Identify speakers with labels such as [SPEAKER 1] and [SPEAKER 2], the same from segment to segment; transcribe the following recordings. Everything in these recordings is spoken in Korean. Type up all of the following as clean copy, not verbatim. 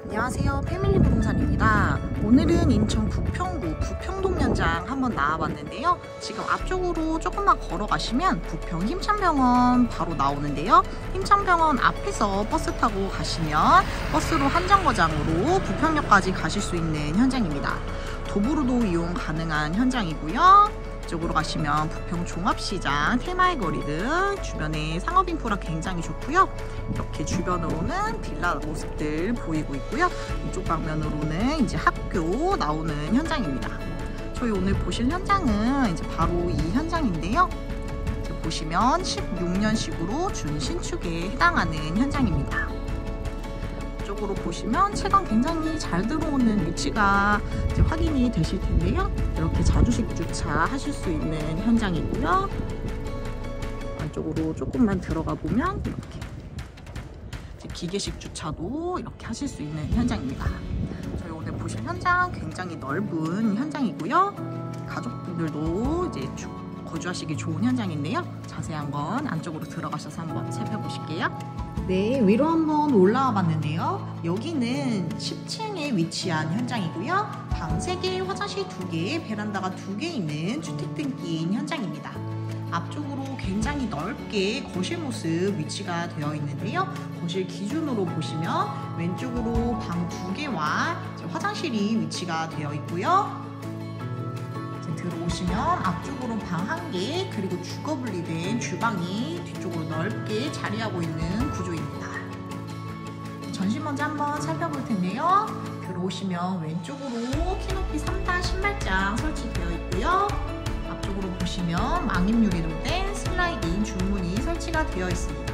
[SPEAKER 1] 안녕하세요, 패밀리 부동산입니다. 오늘은 인천 부평구 부평동 현장 한번 나와봤는데요. 지금 앞쪽으로 조금만 걸어가시면 부평 힘찬병원 바로 나오는데요. 힘찬병원 앞에서 버스 타고 가시면 버스로 한정거장으로 부평역까지 가실 수 있는 현장입니다. 도보로도 이용 가능한 현장이고요. 이쪽으로 가시면 부평 종합시장, 테마의 거리 등 주변에 상업 인프라 굉장히 좋고요. 이렇게 주변으로는 빌라 모습들 보이고 있고요. 이쪽 방면으로는 이제 학교 나오는 현장입니다. 저희 오늘 보실 현장은 이제 바로 이 현장인데요. 보시면 16년식으로 준신축에 해당하는 현장입니다. 이쪽으로 보시면 채광 굉장히 잘 들어오는 위치가 이제 확인이 되실 텐데요. 이렇게 자주식 주차 하실 수 있는 현장이고요. 안쪽으로 조금만 들어가 보면 이렇게 이제 기계식 주차도 이렇게 하실 수 있는 현장입니다. 저희 오늘 보실 현장 굉장히 넓은 현장이고요. 가족분들도 이제 거주하시기 좋은 현장인데요. 자세한 건 안쪽으로 들어가셔서 한번 살펴보실게요. 네, 위로 한번 올라와 봤는데요. 여기는 10층에 위치한 현장이고요. 방 3개, 화장실 2개, 베란다가 2개 있는 주택 등기인 현장입니다. 앞쪽으로 굉장히 넓게 거실 모습 위치가 되어 있는데요. 거실 기준으로 보시면 왼쪽으로 방 2개와 화장실이 위치가 되어 있고요. 들어오시면 앞쪽으로 방 1개, 그리고 주거 분리된 주방이 뒤쪽으로 넓게 자리하고 있는 구조입니다. 전실 먼저 한번 살펴볼 텐데요. 들어오시면 왼쪽으로 키높이 3단 신발장 설치되어 있고요. 앞쪽으로 보시면 망임유리로 된 슬라이딩 중문이 설치가 되어 있습니다.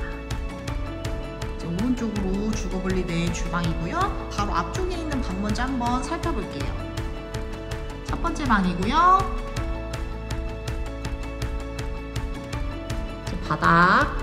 [SPEAKER 1] 오른쪽으로 주거 분리된 주방이고요. 바로 앞쪽에 있는 방 먼저 한번 살펴볼게요. 첫 번째 방이고요. 바닥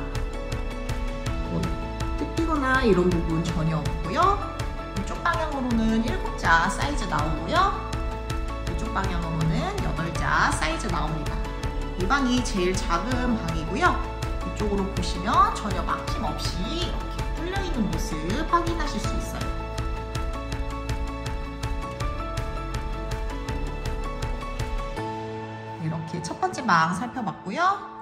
[SPEAKER 1] 뜯기거나 이런 부분 전혀 없고요. 이쪽 방향으로는 7자 사이즈 나오고요. 이쪽 방향으로는 8자 사이즈 나옵니다. 이 방이 제일 작은 방이고요. 이쪽으로 보시면 전혀 막힘 없이 이렇게 뚫려있는 모습 확인하실 수 있어요. 이렇게 첫 번째 방 살펴봤고요.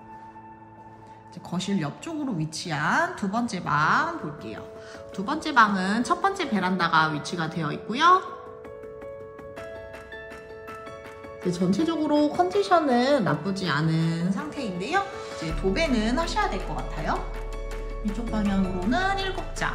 [SPEAKER 1] 거실 옆쪽으로 위치한 두 번째 방 볼게요. 두 번째 방은 첫 번째 베란다가 위치가 되어 있고요. 전체적으로 컨디션은 나쁘지 않은 상태인데요. 이제 도배는 하셔야 될 것 같아요. 이쪽 방향으로는 7자,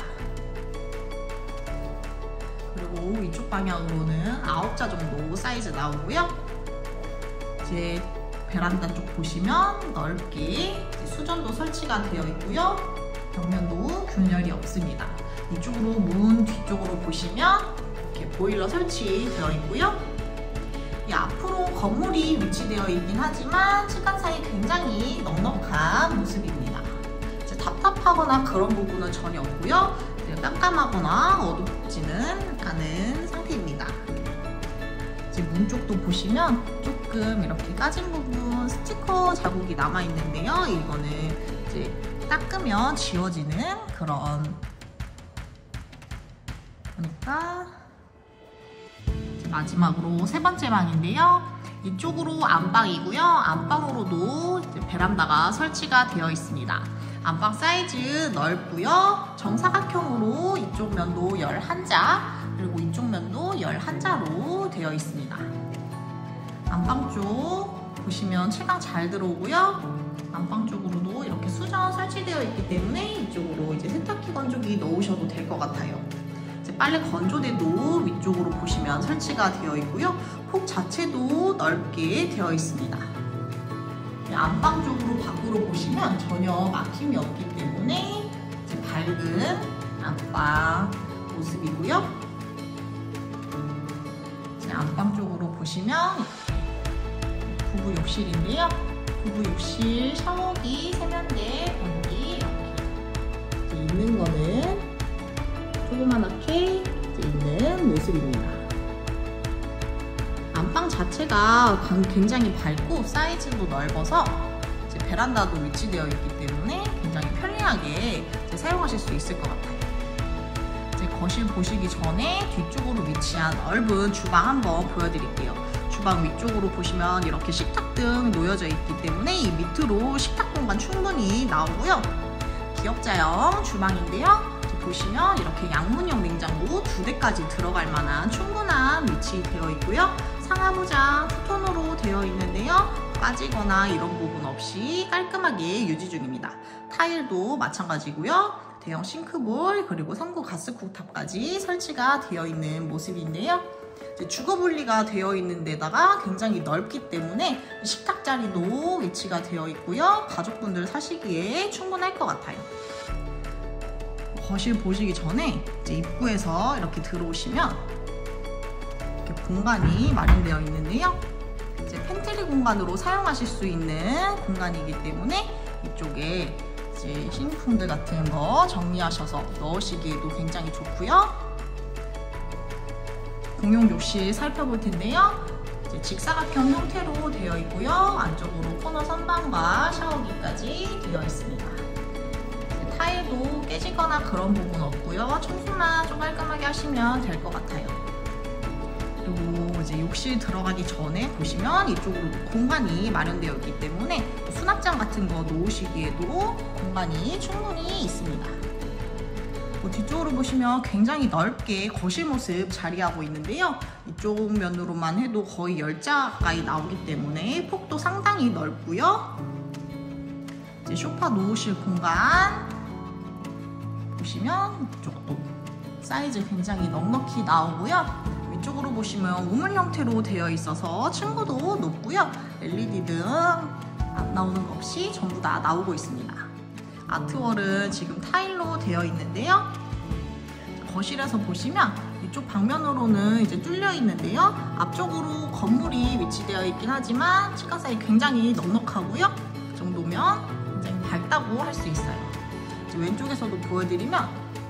[SPEAKER 1] 그리고 이쪽 방향으로는 9자 정도 사이즈 나오고요. 이제 베란다 쪽 보시면 넓게 수전도 설치가 되어 있고요. 벽면도 균열이 없습니다. 이쪽으로 문 뒤쪽으로 보시면 이렇게 보일러 설치되어 있고요. 이 앞으로 건물이 위치되어 있긴 하지만 시간 사이 굉장히 넉넉한 모습입니다. 이제 답답하거나 그런 부분은 전혀 없고요. 깜깜하거나 어둡지는 않은 상태입니다. 이제 문 쪽도 보시면 조금 이렇게 까진 부분 스티커 자국이 남아 있는데요. 이거는 이제 닦으면 지워지는 그런, 그러니까 마지막으로 세 번째 방인데요. 이쪽으로 안방이고요. 안방으로도 이제 베란다가 설치가 되어 있습니다. 안방 사이즈 넓고요. 정사각형으로 이쪽 면도 11자, 그리고 이쪽 면도 11자로 되어 있습니다. 안방 쪽 보시면 채광 잘 들어오고요. 안방 쪽으로도 이렇게 수전 설치되어 있기 때문에 이쪽으로 이제 세탁기 건조기 넣으셔도 될 것 같아요. 이제 빨래 건조대도 위쪽으로 보시면 설치가 되어 있고요. 폭 자체도 넓게 되어 있습니다. 안방 쪽으로 밖으로 보시면 전혀 막힘이 없기 때문에 이제 밝은 안방 모습이고요. 이제 안방 쪽으로 보시면 부부 욕실인데요. 부부 욕실, 샤워기, 세면대, 변기 이렇게 있는 거는 조그맣게 있는 모습입니다. 안방 자체가 굉장히 밝고 사이즈도 넓어서 이제 베란다도 위치되어 있기 때문에 굉장히 편리하게 사용하실 수 있을 것 같아요. 이제 거실 보시기 전에 뒤쪽으로 위치한 넓은 주방 한번 보여드릴게요. 주방 위쪽으로 보시면 이렇게 식탁등 놓여져 있기 때문에 이 밑으로 식탁 공간 충분히 나오고요. 기역자형 주방인데요. 보시면 이렇게 양문형 냉장고 2대까지 들어갈 만한 충분한 위치되어 있고요. 상하부장 투톤으로 되어 있는데요. 빠지거나 이런 부분 없이 깔끔하게 유지 중입니다. 타일도 마찬가지고요. 대형 싱크볼 그리고 3구 가스쿡탑까지 설치가 되어 있는 모습인데요. 이제 주거 분리가 되어 있는 데다가 굉장히 넓기 때문에 식탁 자리도 위치가 되어 있고요. 가족분들 사시기에 충분할 것 같아요. 거실 보시기 전에 이제 입구에서 이렇게 들어오시면 이렇게 공간이 마련되어 있는데요. 이제 팬트리 공간으로 사용하실 수 있는 공간이기 때문에 이쪽에 이제 식료품들 같은 거 정리하셔서 넣으시기에도 굉장히 좋고요. 공용 욕실 살펴볼 텐데요. 이제 직사각형 형태로 되어 있고요. 안쪽으로 코너 선반과 샤워기까지 되어 있습니다. 타일도 깨지거나 그런 부분 없고요. 청소만 좀 깔끔하게 하시면 될 것 같아요. 그리고 이제 욕실 들어가기 전에 보시면 이쪽으로 공간이 마련되어 있기 때문에 수납장 같은 거 놓으시기에도 공간이 충분히 있습니다. 뒤쪽으로 보시면 굉장히 넓게 거실 모습 자리하고 있는데요. 이쪽 면으로만 해도 거의 10자 가까이 나오기 때문에 폭도 상당히 넓고요. 이제 소파 놓으실 공간 보시면 이쪽도 사이즈 굉장히 넉넉히 나오고요. 위쪽으로 보시면 우물 형태로 되어 있어서 층고도 높고요. LED 등 안 나오는 거 없이 전부 다 나오고 있습니다. 아트월은 지금 타일로 되어 있는데요. 거실에서 보시면 이쪽 방면으로는 이제 뚫려 있는데요. 앞쪽으로 건물이 위치되어 있긴 하지만 층간 사이 굉장히 넉넉하고요. 그 정도면 굉장히 밝다고 할 수 있어요. 이제 왼쪽에서도 보여드리면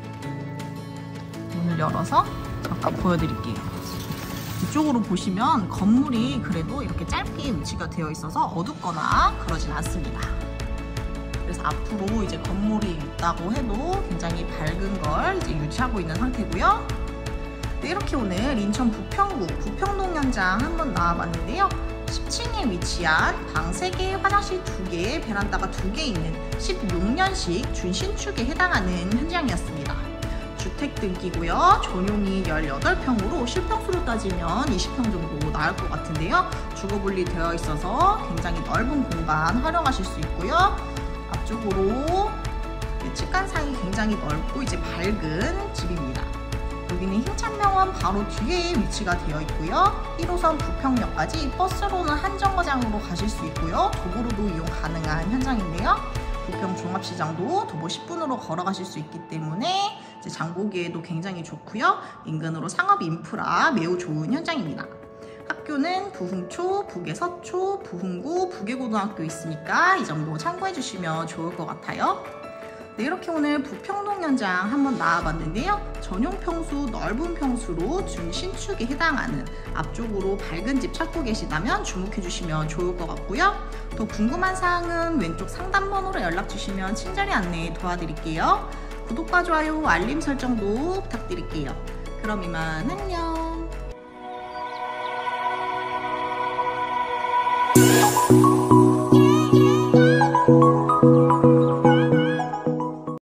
[SPEAKER 1] 문을 열어서 잠깐 보여드릴게요. 이쪽으로 보시면 건물이 그래도 이렇게 짧게 위치가 되어 있어서 어둡거나 그러진 않습니다. 그래서 앞으로 이제 건물이 있다고 해도 굉장히 밝은 걸 이제 유지하고 있는 상태고요. 네, 이렇게 오늘 인천 부평구 부평동 현장 한번 나와봤는데요. 10층에 위치한 방 3개, 화장실 2개, 베란다가 2개 있는 16년식 준신축에 해당하는 현장이었습니다. 주택 등기고요. 전용이 18평으로 실평수로 따지면 20평 정도 나올 것 같은데요. 주거 분리되어 있어서 굉장히 넓은 공간 활용하실 수 있고요. 앞쪽으로 층간 사이 굉장히 넓고 이제 밝은 집입니다. 여기는 힘찬병원 바로 뒤에 위치가 되어 있고요. 1호선 부평역까지 버스로는 한정거장으로 가실 수 있고요. 도보로도 이용 가능한 현장인데요. 부평 종합시장도 도보 10분으로 걸어가실 수 있기 때문에 이제 장보기에도 굉장히 좋고요. 인근으로 상업 인프라 매우 좋은 현장입니다. 학교는 부흥초, 북예서초, 부흥구, 북예고등학교 있으니까 이 점도 참고해 주시면 좋을 것 같아요. 네, 이렇게 오늘 부평동 현장 한번 나와봤는데요. 전용 평수, 넓은 평수로 준신축에 해당하는 앞쪽으로 밝은 집 찾고 계시다면 주목해 주시면 좋을 것 같고요. 더 궁금한 사항은 왼쪽 상담 번호로 연락 주시면 친절히 안내 도와드릴게요. 구독과 좋아요, 알림 설정도 부탁드릴게요. 그럼 이만 안녕.